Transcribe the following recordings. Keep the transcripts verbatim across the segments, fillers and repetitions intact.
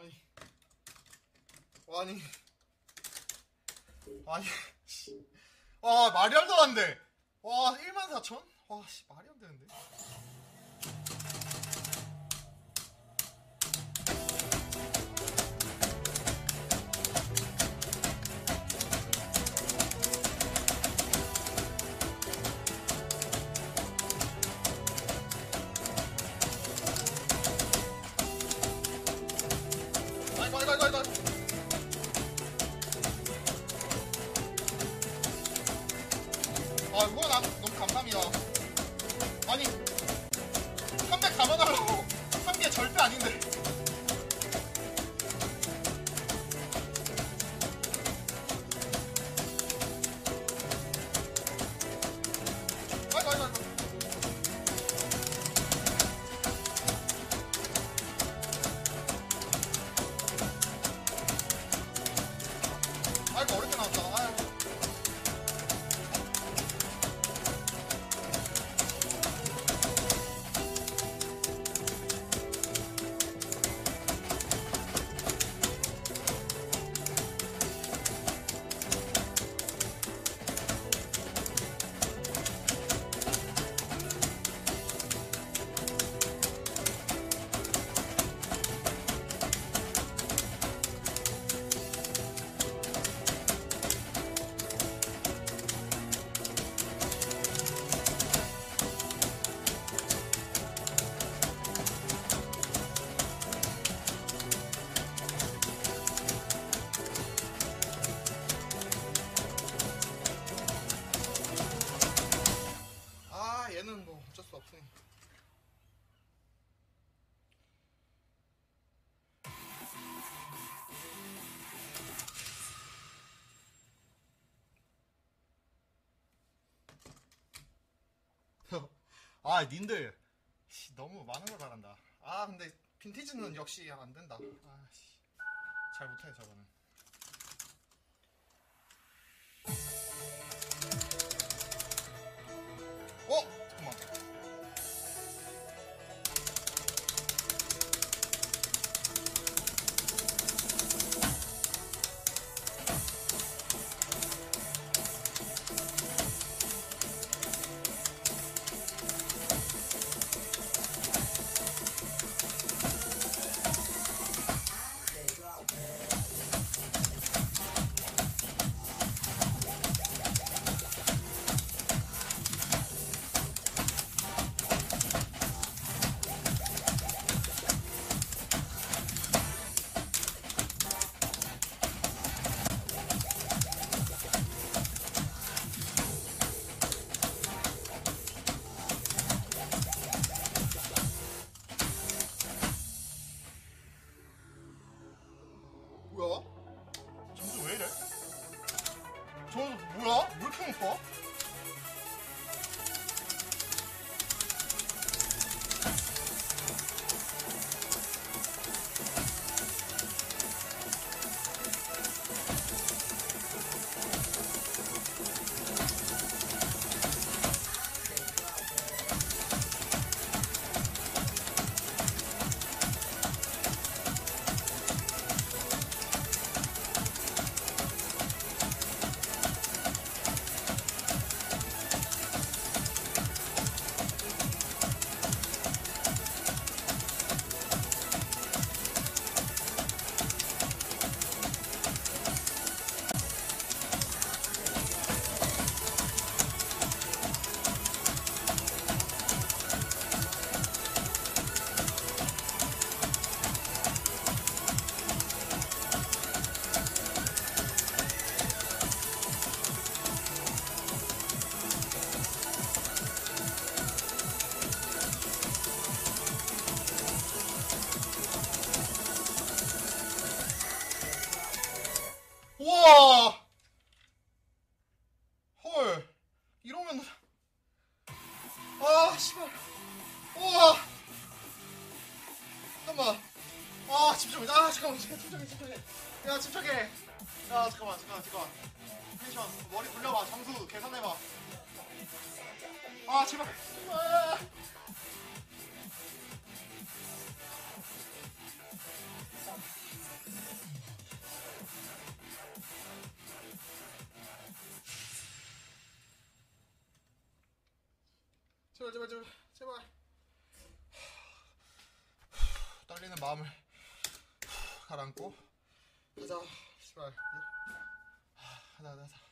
아니 아니 아니 와 말이 안 되는데 와 일만 사천? 와 씨 말이 안 되는데. 아이고 아이고 아이고 아이고. 아 이거 난 너무 감사합니다. 아니 삼백 감아달라고 한 개 절대 아닌데. 아이고 아이고 아이고. 아이고 어렵게 나왔다. 아이고. 얘는 뭐 어쩔 수 없으니. 아 님들 너무 많은 걸 바란다. 아 근데 빈티지는 역시 안 된다. 아 씨 잘 못해 저거는. 어? 잠깐만. 뭐야? 점수 왜 이래? 저 뭐야? 왜 이렇게 높아? 우와! 헐, 이러면 아 씨발. 우와! 잠깐만. 아 집중해. 아 잠깐만. 집중해 집중해. 야 집중해. 야 잠깐만 잠깐만 잠깐만. 텐션 머리 굴려봐. 점수 계산해봐. 아 제발. 아. 제발 제발 제발 제발. 떨리는 마음을 가라앉고 가자. 씨발. 하나 하나 하나.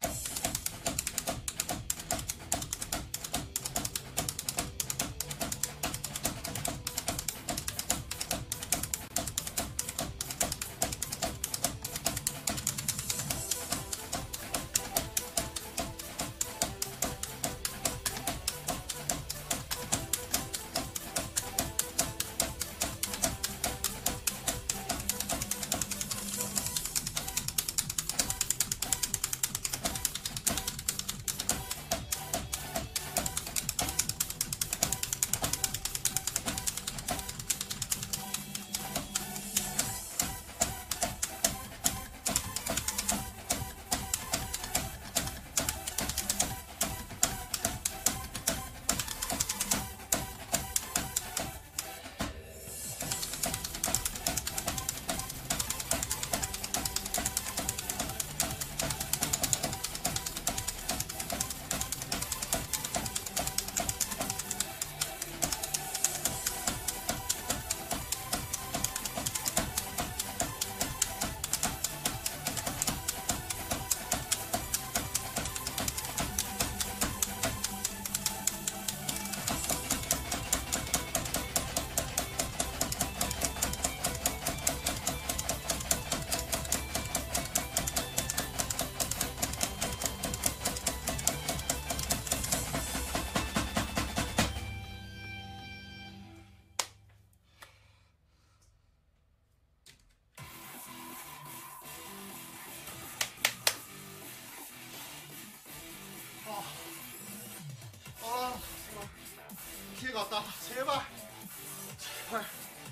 아, 제발. 기회가 왔다. 제발. 제발.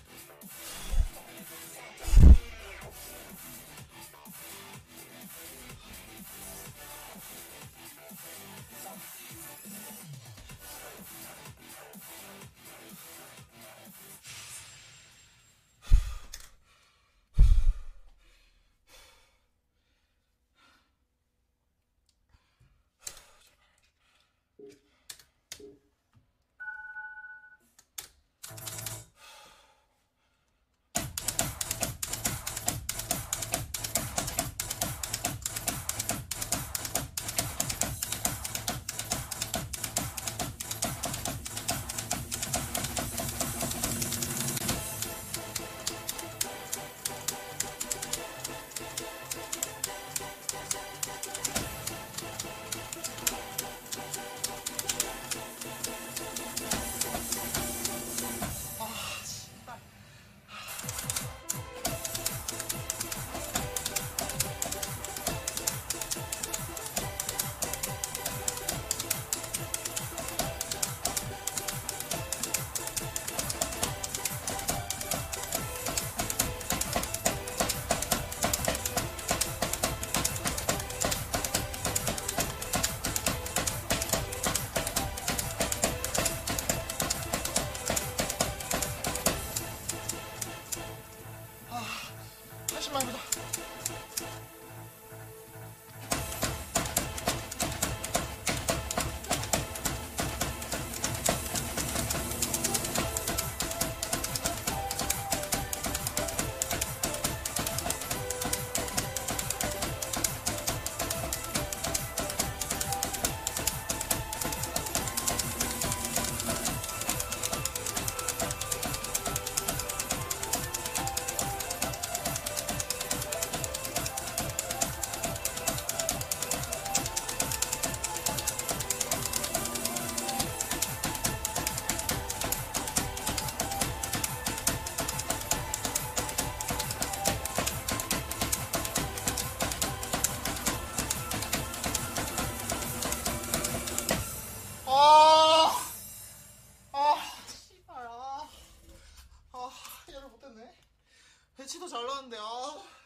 팔십만 입니다. 아, 아, 씨발, 아, 아, 얘를 못했네. 배치도 잘 나왔는데, 아.